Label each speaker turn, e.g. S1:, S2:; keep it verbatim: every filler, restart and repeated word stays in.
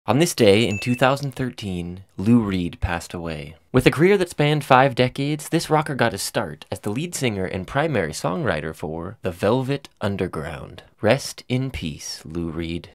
S1: On this day in two thousand thirteen, Lou Reed passed away. With a career that spanned five decades, this rocker got his start as the lead singer and primary songwriter for the Velvet Underground. Rest in peace, Lou Reed.